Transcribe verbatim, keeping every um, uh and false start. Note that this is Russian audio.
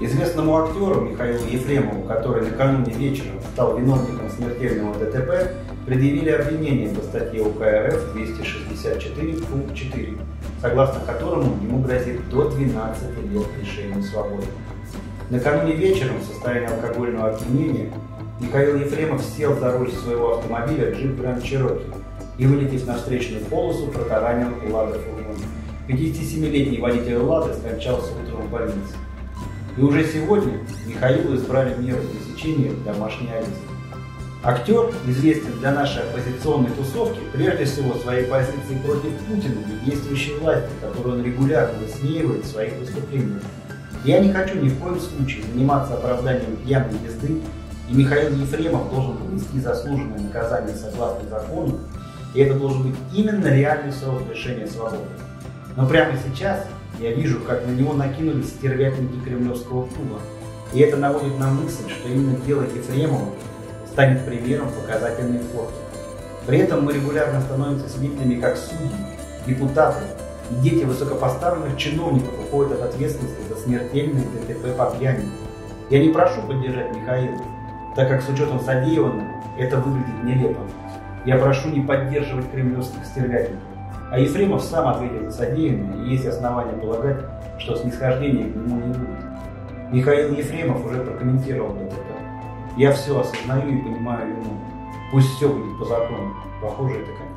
Известному актеру Михаилу Ефремову, который накануне вечером стал виновником смертельного ДТП, предъявили обвинение по статье УК РФ двести шестьдесят четыре пункт четыре, согласно которому ему грозит до двенадцати лет лишения свободы. Накануне вечером в состоянии алкогольного опьянения Михаил Ефремов сел за руль своего автомобиля Jeep Grand Cherokee и, вылетев на встречную полосу, протаранил «Лада» фургон. пятидесятисемилетний водитель «Лады» скончался утром в больнице. И уже сегодня Михаилу избрали меру пресечения домашней арест. Актер известен для нашей оппозиционной тусовки прежде всего своей позицией против Путина и действующей власти, которую он регулярно высмеивает в своих выступлениях. Я не хочу ни в коем случае заниматься оправданием пьяной езды, и Михаил Ефремов должен понести заслуженное наказание согласно закону, и это должен быть именно реальный срок лишения свободы. Но прямо сейчас я вижу, как на него накинулись стервятники кремлевского клуба, и это наводит на мысль, что именно дело Ефремова станет примером показательной фотки. При этом мы регулярно становимся свидетелями, как судьи, депутаты и дети высокопоставленных чиновников уходят от ответственности за смертельные ДТП по пьяни. Я не прошу поддержать Михаила, так как с учетом содеянного это выглядит нелепо. Я прошу не поддерживать кремлевских стервятников. А Ефремов сам ответил за содеянное, и есть основания полагать, что снисхождения к нему не будет. Михаил Ефремов уже прокомментировал ДТП. Я все осознаю и понимаю вину. Пусть все будет по закону. Похоже, это конец.